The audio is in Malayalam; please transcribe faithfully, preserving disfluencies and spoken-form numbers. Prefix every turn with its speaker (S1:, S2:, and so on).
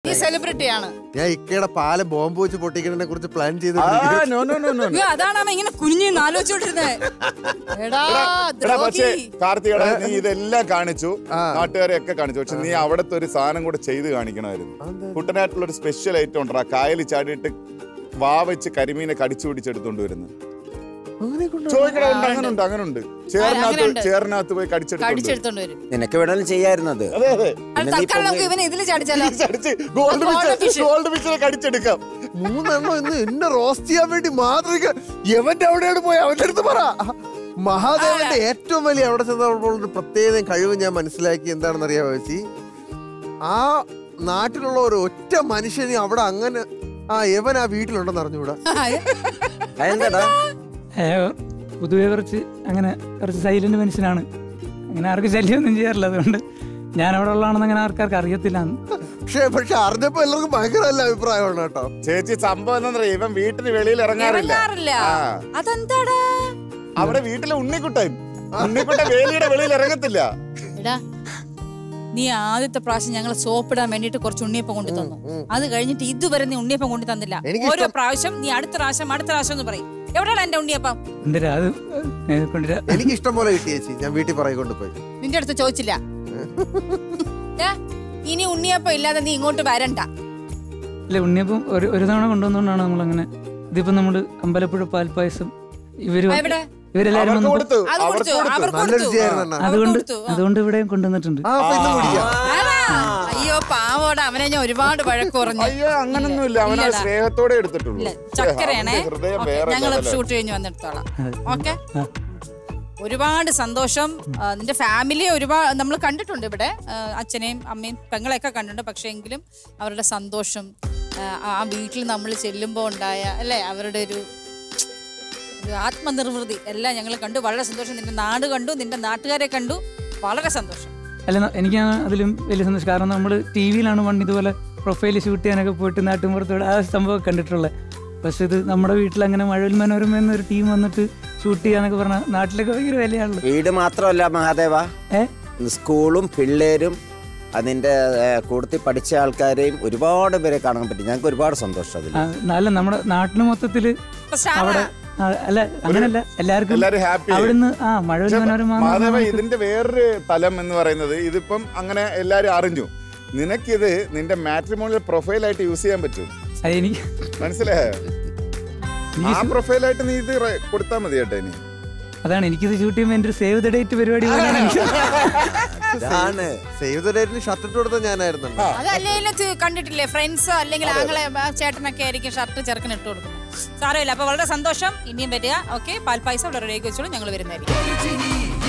S1: സെലിബ്രിറ്റിയാണ്.
S2: ഞാൻ ഇക്കയുടെ പാല ബോംബ് വെച്ച് പൊട്ടിക്കുന്നതിനെ കുറിച്ച് പ്ലാൻ ചെയ്ത്
S1: അതാണ് ഇങ്ങനെ കുഞ്ഞു ആലോചിച്ചോണ്ടിരുന്നത്.
S3: പക്ഷേ കാർത്തികേടാ, നീ ഇതെല്ലാം കാണിച്ചു, നാട്ടുകാരെ ഒക്കെ കാണിച്ചു, പക്ഷെ നീ അവിടത്തെ ഒരു സാധനം കൂടെ ചെയ്ത് കാണിക്കണമായിരുന്നു. കുട്ടനാട്ടിലുള്ള ഒരു സ്പെഷ്യൽ ഐറ്റം ഉണ്ടോ, കായലിൽ ചാടിയിട്ട് വാ വെച്ച് കരിമീനെ കടിച്ചു പിടിച്ചെടുത്തോണ്ട് വരുന്നത്. അങ്ങനുണ്ട് അങ്ങനുണ്ട് ചേർനകത്ത് ചേർനകത്ത് പോയി കടിച്ചെടുത്തോണ്ട് വരും.
S4: നിനക്ക് വേണമെങ്കിലും ചെയ്യാറുന്നത്.
S3: ഗോൾഡ് ഫിഷിനെ കടിച്ചെടുക്കാം.
S2: മൂന്നെണ്ണം ഇന്ന് എന്നെ റോസ്റ്റ് ചെയ്യാൻ വേണ്ടി മാത്രം എവന്റെ അവിടെയാണ് പോയി അവന്റെ അടുത്ത് പറ. മഹാദേവന്റെ ഏറ്റവും വലിയ അവിടെ ചെന്നപ്പോൾ പ്രത്യേക കഴിവ് ഞാൻ മനസ്സിലാക്കി എന്താണെന്ന് അറിയാമോ ചേച്ചി? ആ നാട്ടിലുള്ള ഒരു ഒറ്റ മനുഷ്യന് അവിടെ അങ്ങനെ ആ യവൻ ആ വീട്ടിലുണ്ടെന്ന് അറിഞ്ഞുകൂടാ.
S5: പൊതുവെ കുറച്ച് അങ്ങനെ കുറച്ച് സൈലന്റ് മനുഷ്യനാണ്, അങ്ങനെ ആർക്കും ശല്യമൊന്നും ചെയ്യാറില്ല. അതുകൊണ്ട് ഞാൻ അവിടെ ഉള്ളതാണെന്ന് അങ്ങനെ ആർക്കാർക്ക് അറിയത്തില്ല.
S2: പക്ഷേ പക്ഷെ അറിഞ്ഞപ്പോ എല്ലാവർക്കും ഭയങ്കര നല്ല അഭിപ്രായമാണ് കേട്ടോ.
S3: ചേച്ചി സംഭവം എന്താ, ഇവൻ വീട്ടിന് വെളിയിൽ ഇറങ്ങാറില്ല.
S1: അതെന്താടാ?
S3: അവിടെ വീട്ടിലെ ഉണ്ണിക്കുട്ടൻ ഉണ്ണിക്കുട്ടൻ വേലിയുടെ വെളിയിൽ ഇറങ്ങത്തില്ല.
S1: നീ ആദ്യത്തെ പ്രാവശ്യം ഞങ്ങൾ സോപ്പിടാൻ വേണ്ടിട്ട് കുറച്ച് ഉണ്ണിയപ്പം കൊണ്ടു തന്നു. അത് കഴിഞ്ഞിട്ട് ഇതുവരെ നീ ഉണ്ണിയപ്പം കൊണ്ടു തന്നില്ല. ഓരോ പ്രാവശ്യം നീ അടുത്ത പ്രാവശ്യം അടുത്ത പ്രാവശ്യം എന്ന് പറയും. എവിടെയാണ് എന്റെ ഉണ്ണിയപ്പം?
S2: എനിക്ക് ഇഷ്ടം പോലെ കിട്ടി ചേച്ചി, ഞാൻ വീട്ടിൽ പറയി കൊണ്ടുപോയി.
S1: നിന്റെ അടുത്ത് ചോദിച്ചില്ല. ഇനി ഉണ്ണിയപ്പം ഇല്ലാതെ നീ ഇങ്ങോട്ട് വരണ്ട.
S5: അല്ല, ഉണ്ണിയപ്പം ഒരു ഒരു തവണ കൊണ്ടുവന്നോണ്ടാണ് നമ്മളങ്ങനെ. ഇതിപ്പോ നമ്മള് അമ്പലപ്പുഴ പാൽപ്പായസം ഇവര് ഇവരെല്ലാരും അതുകൊണ്ട് അതുകൊണ്ട് ഇവിടെ കൊണ്ടുവന്നിട്ടുണ്ട്.
S1: അയ്യോ പാവോടെ അവനെ ഞാൻ ഒരുപാട് വഴക്ക് പറഞ്ഞു.
S3: അയ്യോ അങ്ങനൊന്നുമില്ല, അവനെ സ്നേഹത്തോടെ എടുത്തിട്ടുള്ളൂ.
S1: ചക്കരയാണേ, ഞങ്ങൾ ഷൂട്ട് കഴിഞ്ഞ് വന്നെടുത്തോളാം. ഓക്കെ, ഒരുപാട് സന്തോഷം. നിന്റെ ഫാമിലിയെ ഒരുപാട് നമ്മൾ കണ്ടിട്ടുണ്ട് ഇവിടെ, അച്ഛനെയും അമ്മയും പെങ്ങളെയൊക്കെ കണ്ടിട്ടുണ്ട്. പക്ഷെ എങ്കിലും അവരുടെ സന്തോഷം, ആ വീട്ടിൽ നമ്മൾ ചെല്ലുമ്പോൾ ഉണ്ടായ അല്ലേ അവരുടെ ഒരു ആത്മനിർവൃതി എല്ലാം ഞങ്ങൾ കണ്ടു. വളരെ സന്തോഷം. നിന്റെ നാട് കണ്ടു, നിന്റെ നാട്ടുകാരെ കണ്ടു, വളരെ സന്തോഷം.
S5: അല്ല, എനിക്ക് അതിലും വലിയ സന്തോഷം. കാരണം നമ്മൾ ടി വിയിലാണ് പണ്ട് ഇതുപോലെ പ്രൊഫൈൽ ഷൂട്ട് ചെയ്യാനൊക്കെ പോയിട്ട് നാട്ടുമ്പുറത്തോടെ ആ സംഭവം കണ്ടിട്ടുള്ളത്. പക്ഷെ ഇത് നമ്മുടെ വീട്ടിൽ അങ്ങനെ മഴവിൽ മനോരമ എന്നൊരു ടീം വന്നിട്ട് ഷൂട്ട് ചെയ്യാന്നൊക്കെ പറഞ്ഞാൽ നാട്ടിലൊക്കെ ഭയങ്കര വിലയാണല്ലോ.
S4: വീട് മാത്രമല്ല മഹാദേവ, സ്കൂളും പിള്ളേരും അതിന്റെ കൂടുതൽ പഠിച്ച ആൾക്കാരെയും ഒരുപാട് പേരെ കാണാൻ പറ്റി. ഞങ്ങൾക്ക് ഒരുപാട് സന്തോഷം അതിൽ.
S5: അല്ല, നമ്മുടെ നാട്ടിന് മൊത്തത്തില് അവിടെ അല്ല അങ്ങനല്ല, എല്ലാവർക്കും അവിടുന്ന് ആ മഴവിൽ മനോരമ.
S3: ഇതിന്റെ വേറൊരു തലം എന്ന് പറയുന്നത്, ഇതിപ്പം അങ്ങനെ എല്ലാരും അറിഞ്ഞു, നിനക്കിത് നിന്റെ മാട്രിമോണിയൽ പ്രൊഫൈലായിട്ട് യൂസ് ചെയ്യാൻ പറ്റും.
S5: എനിക്ക്
S3: മനസ്സിലായോ? ആ പ്രൊഫൈലായിട്ട് നീ ഇത് കൊടുത്താൽ മതി കേട്ടോ. ഇനി
S5: അതാണ് എനിക്കിത് ഷൂട്ട് ചെയ്യുമ്പോൾ എന്റെ സേവ് ദ ഡേറ്റ് പരിപാടി
S2: സേവ് ദ ഡേറ്റിന് ഷർട്ട് ഇട്ട് കൊടുത്ത ഞാനായിരുന്നു.
S1: അതല്ലേ കണ്ടിട്ടില്ലേ, ഫ്രണ്ട്സ് അല്ലെങ്കിൽ ആങ്ങളെ ചേട്ടനൊക്കെ ആയിരിക്കും ഷർട്ട് ചെറുക്കൻ ഇട്ട് കൊടുക്കുന്നത്. സാരമില്ല. അപ്പൊ വളരെ സന്തോഷം. ഇനിയും വരിക. ഓക്കെ, പാൽപ്പായസം വളരെ റെഡിയാക്കി വെച്ചോളൂ, ഞങ്ങൾ വരുന്നതായിരിക്കും.